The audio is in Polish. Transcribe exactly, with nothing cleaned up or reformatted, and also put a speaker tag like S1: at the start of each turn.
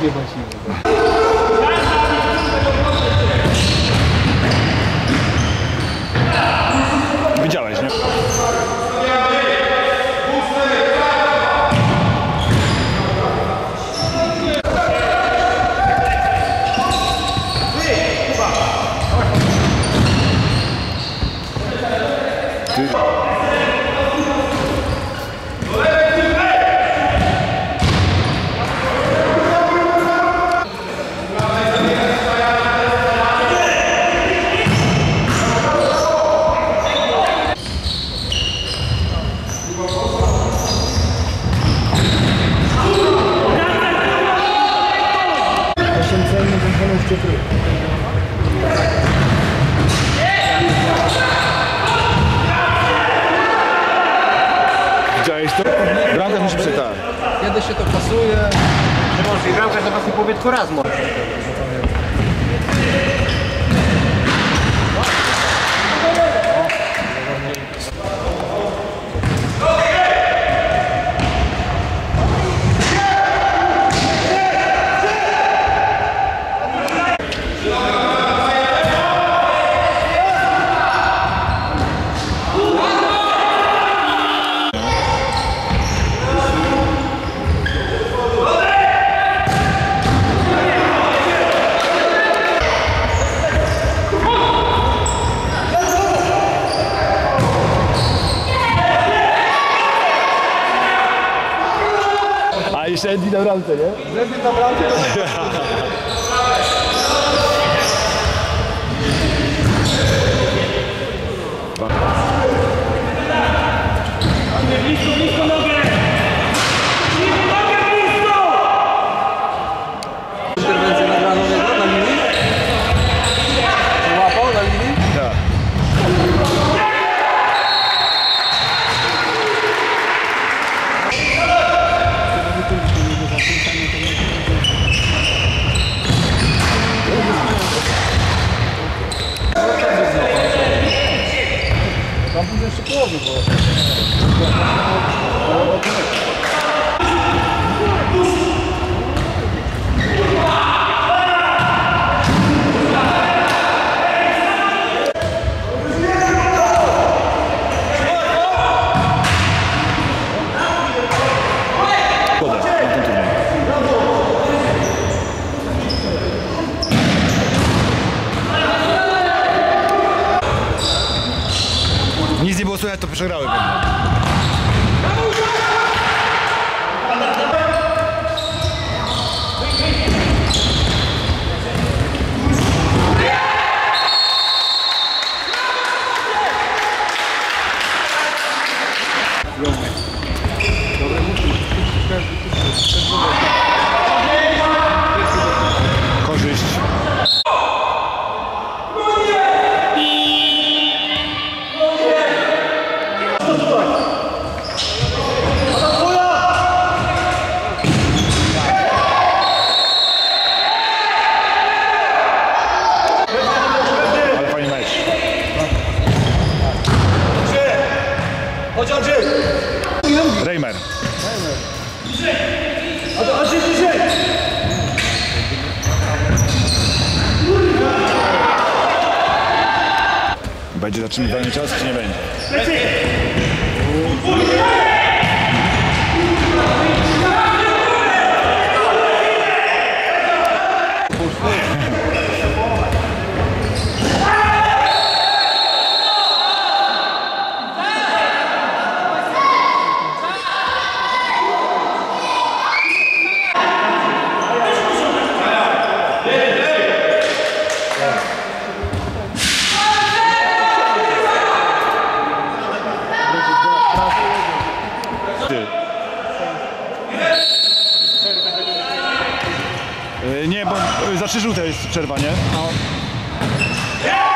S1: rozjebać siły.
S2: Widziałeś, nie? Widziałeś to? Bramka musi przetać.
S1: Kiedy się to pasuje?
S3: Może i bramka to właśnie powie tylko raz może.
S2: A jeszcze Andy na bramce, nie?
S1: Andy na bramce to...
S4: Blisko, blisko nogę! Blisko nogę, blisko!
S1: Interwencję nagraną jego na linii? Łapał na linii?
S2: Tak.
S1: Tam później jeszcze połowy było.
S2: Nic nie było słychać, to przegrały pewnie. Korzyść. Ale fajny mecz.
S4: Chodź, Andrzej!
S2: Reimer.
S4: Andrzej, bliżej!
S2: Będzie zatrzymywany czas, czy nie będzie? Ty. Nie, bo za trzy żółte jest przerwa, nie? No.